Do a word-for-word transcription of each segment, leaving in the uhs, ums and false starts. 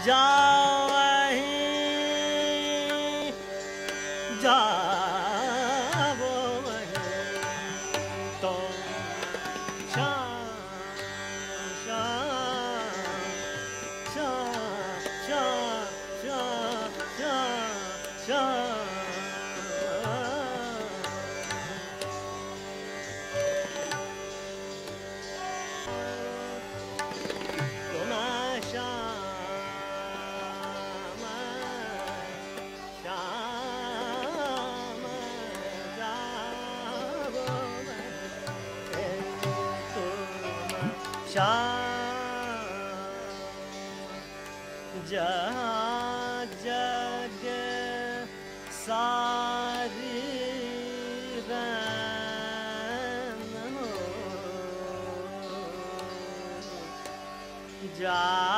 जावहीं जावो वहीं तो श्याम श्याम श्याम श्याम श्याम श्याम जहाँ जग सारी रैन हो जा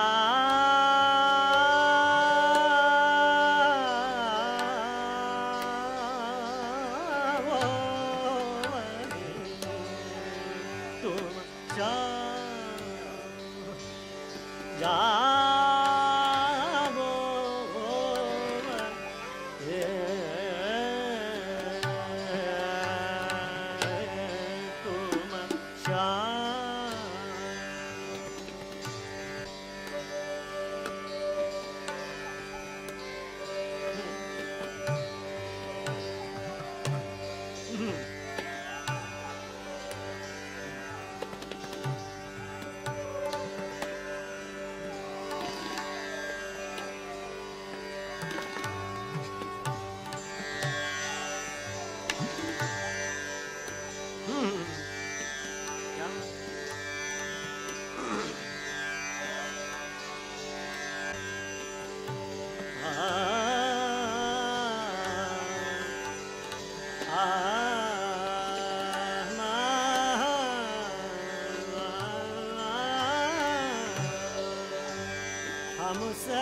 हमसे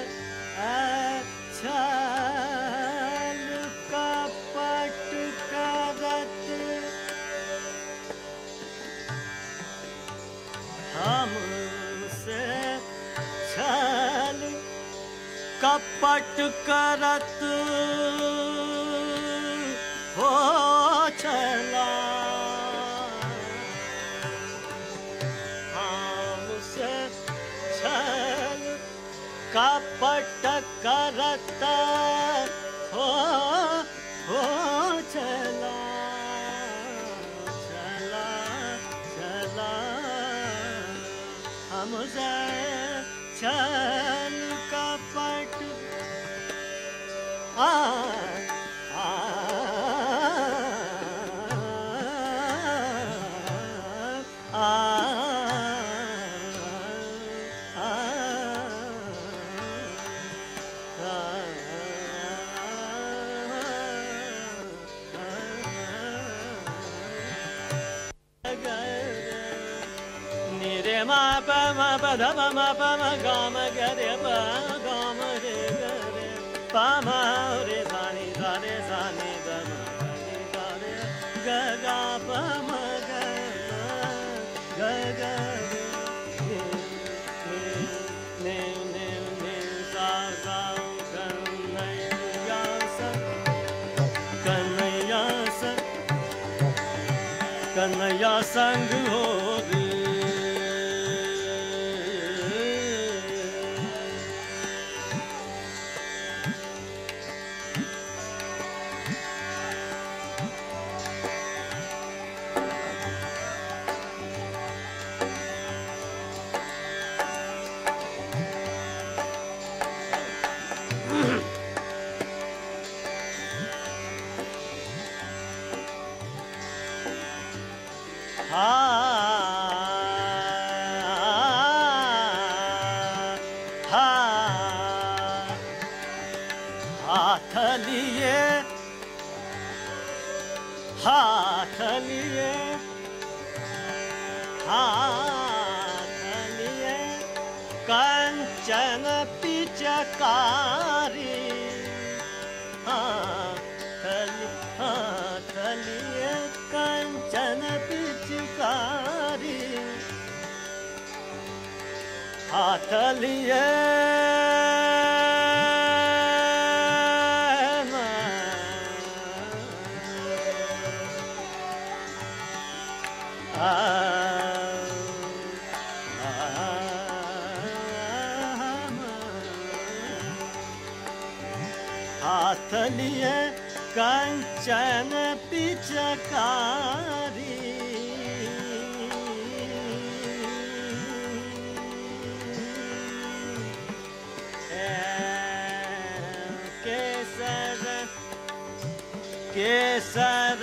छल कपट करत हमसे छल कपट करत हो चला हमसे छल कपट करत हो हो चला चला चला हमसे छल कपट आ आ आ मा प म प ध प म प म ग म ग रे प ग म रे ग रे प म रे सा नि सा रे सा नि ध म रे सा रे ग ग प म ग ग ग रे ने ने ने सा सा कन्हैया सा कन्हैया सा कन्हैया संग हो रे हाथ लिए हाथ लिए हाथ लिए कंचन पिचकारी हाथ हाथ लिए कंचन पिचकारी हाथ लिए हाथ लिए कंचन पिचकारी केसर केसर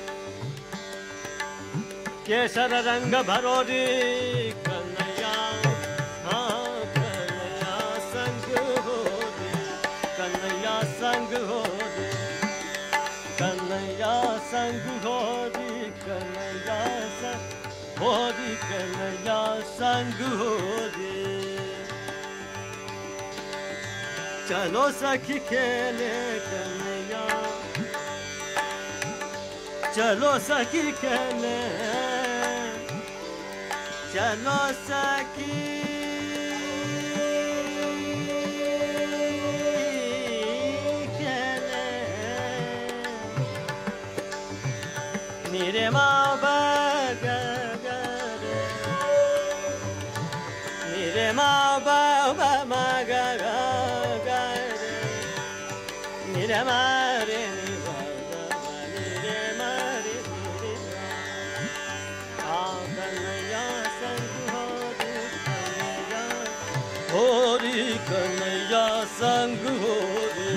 केसर रंग भरोरी कन्हैया हाँ कन्हैया संग हो रे कन्हैया संग हो रे कन्हैया संग हो रे कन्हैया संग हो रे कन्हैया संग हो रे चलो सखी खेले कन्हैया चलो सखी खेले चलो सखी खेले मेरे माँ बागा मेरे माँ बाबा मागा मेरे मारे मेरे मारे हाँ कन्हैया संग हो रे कन्हैया हो रे कन्हैया संग हो रे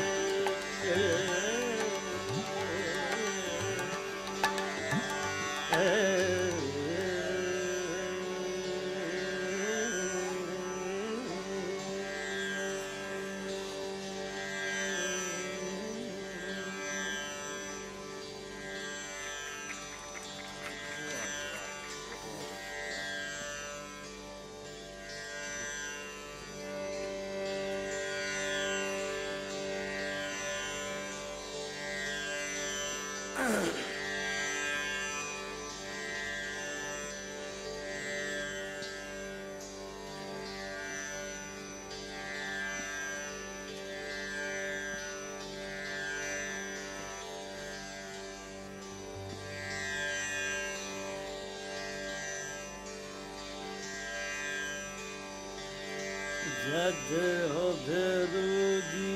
जद हो भेरूजी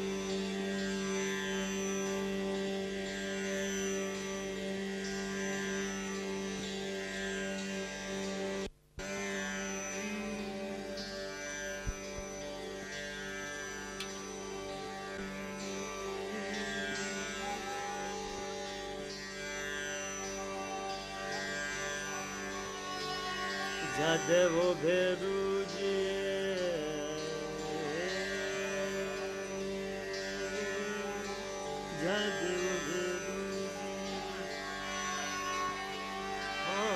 जद वो भेरूजी जद वो भेरूजी हाँ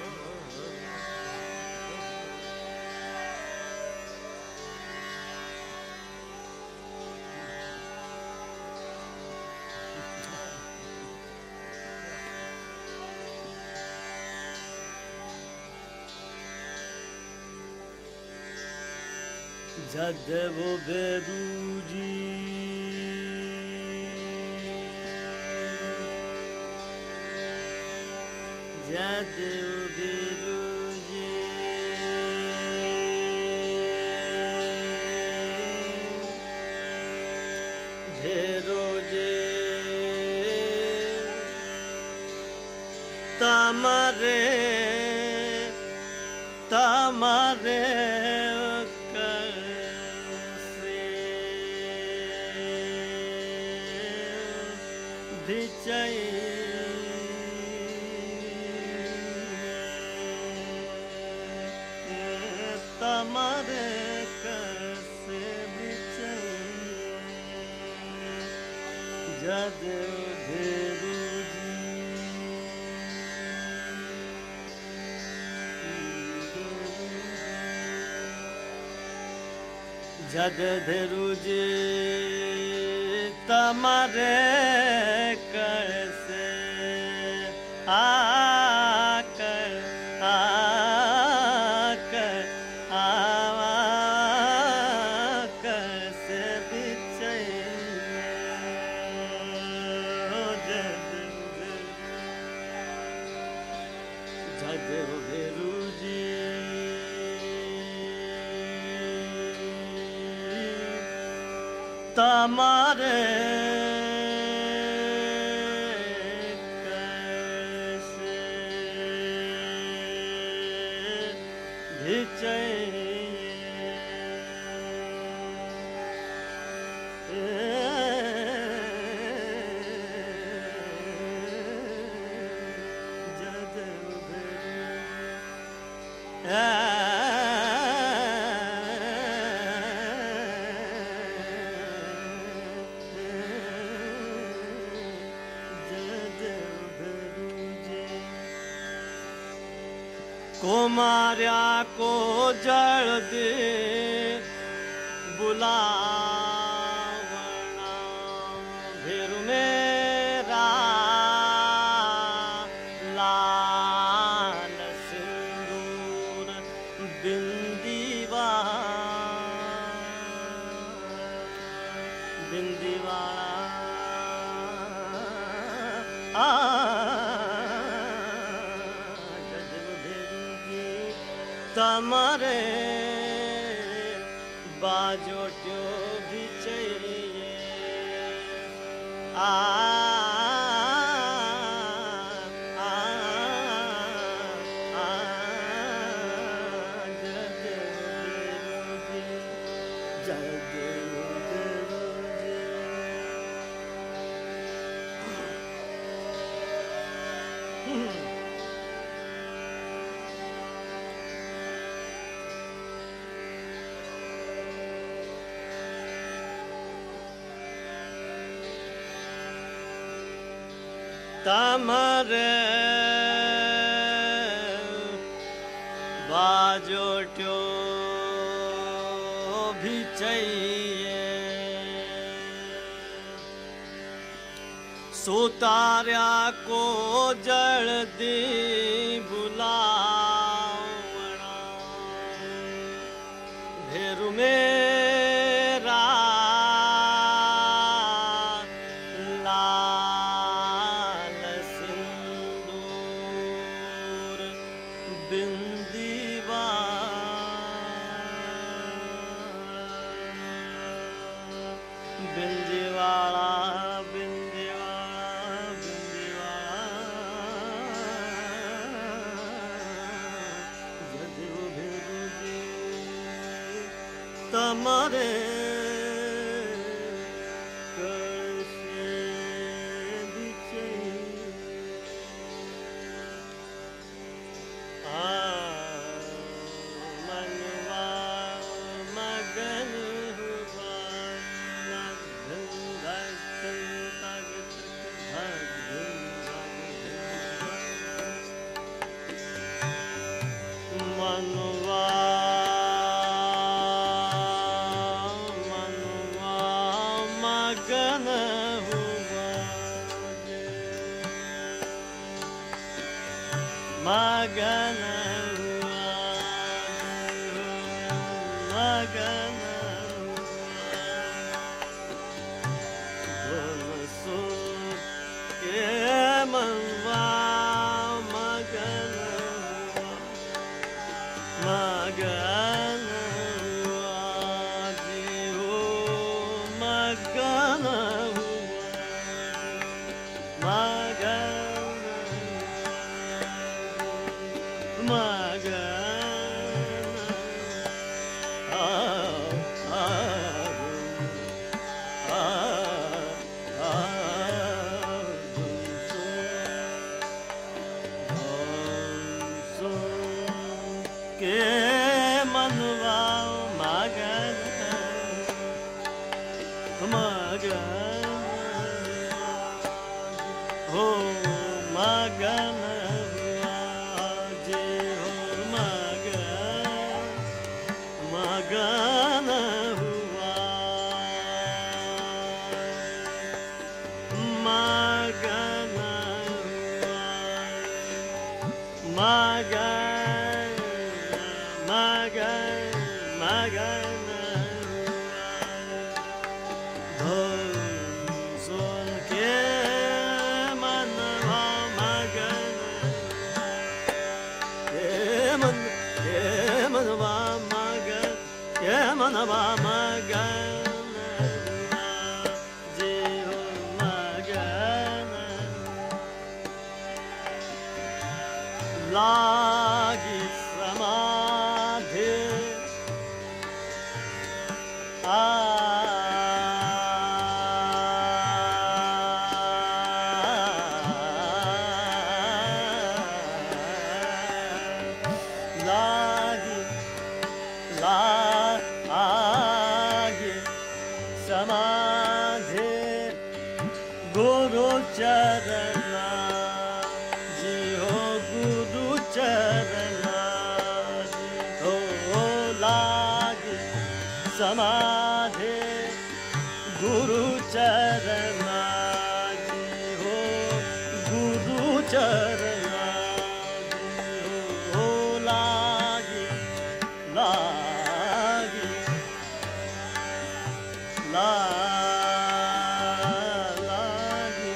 जद वो भेरूजी जद वो भेरूजी भेरूजी तमरे तमरे तमरे कैसे जद भेरूजी जद भेरूजी तमरे कैसे आकर आकर आ तमारे कुमार्या को जल दे बुलावना फिर मेरा लाल सिंदूर बिंदीवा बिंदीवाला आ तमारे बाजोट्यो भी चाहिए आ आ आ जद बेरोजी जद बेरोजी तमरे बाजोट्यो भी चाहिए सुतार्या को जल दी बुलावना भेरु मेरा बिंदीवाला बिंदीवाला बिंदीवाला जदू भेरुजी तमारे कळशे बिचे आ मनवा मगन मनवा मनवा मगन हुआ मगन हुआ मगन हुआ सुन के मनवा मगन मगन हुआ जी हो मगन हुआ मगन मगन आ आ आ आ के मनवा मगन मगन हो मगन हुआ जे हो मगन मगन हुआ मगन हुआ मगन मगन मगन धन सुन के मनवा मगन ये मन ये मनवा मगन ये मनवा मगन हुआ समाधि गुरु चरना जी हो गुरु चरना जी हो लागी लागी लागी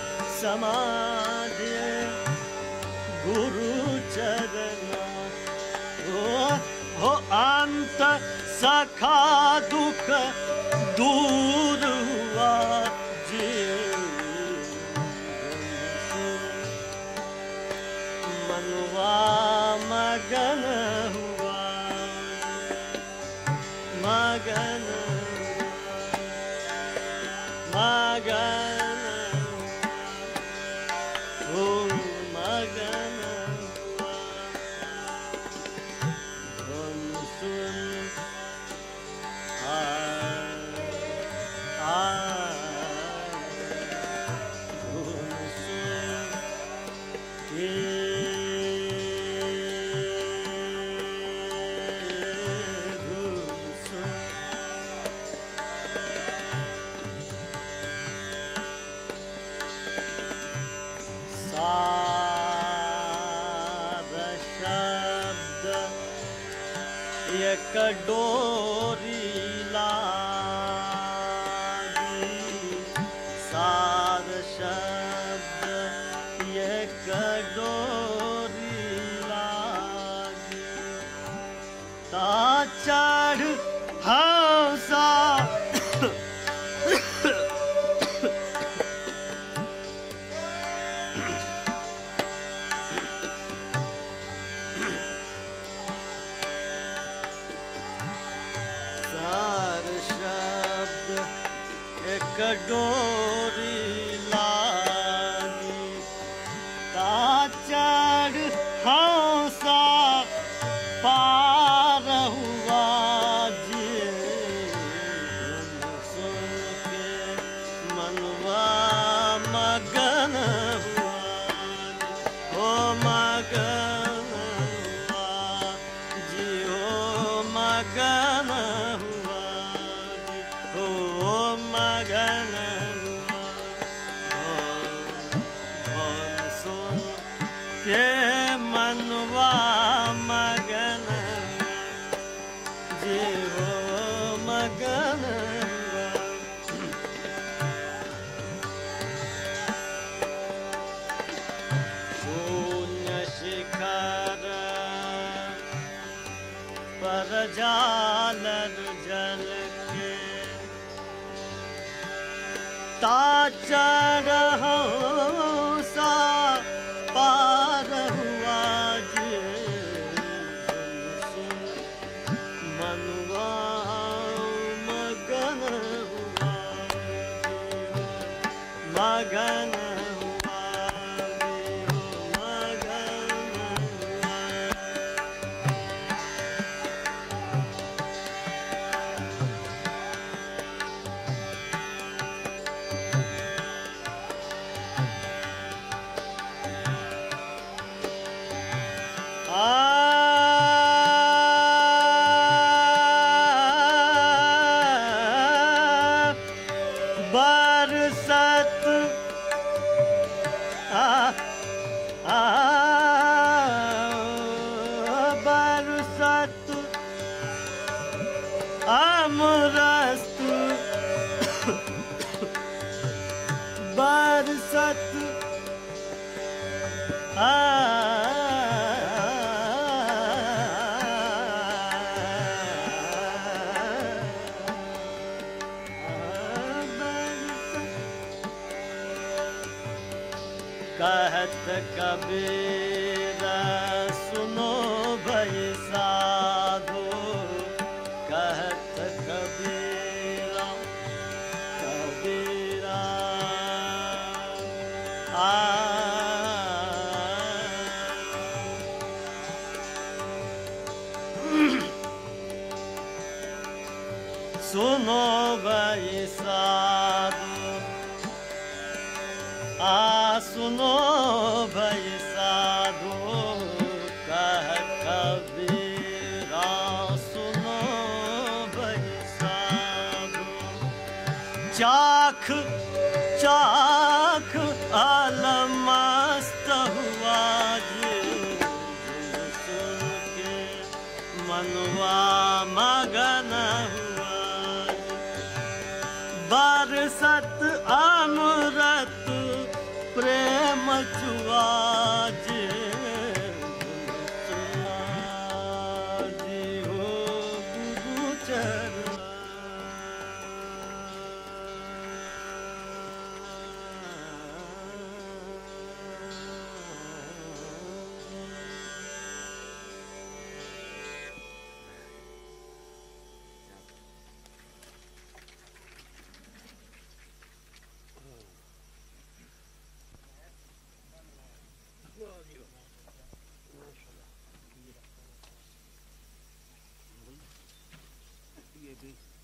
समाधि गुरु चरना हो हो अंत सखा दुख दूर हुआ जी मनवा मगन हुआ मगन मगन हो मगन धुन सुन एक डोरी लागी सार शब्द एक डोरी लागी ता चढ़ हंसा डोरी लागी ता चढ़ हंसा पार हुआ जी सुन के मनवा मगन हुआ हो मगन हुआ जी हो मगन हुआ हो मगन के मनवा मगन जी हो मगन शून्य शिखर पर जालर जल के ता चढ़ हंसा पार हुआ जी मनवा मगन हुआ मगन हुआ मगन बरसत आ आ बरसत अमरस्तु बरसत आ कहत कबीर सुनो भई साधो कहत कबीरा कबीरा आ सुनो भई साधो आ सुनो भई साधो कह कबीरा सुनो भई चाख चाख आलमस्त हुआ जे सुन के मनवा मगन हुआ बरसत अमृत प्रेम चुआ जे ये भी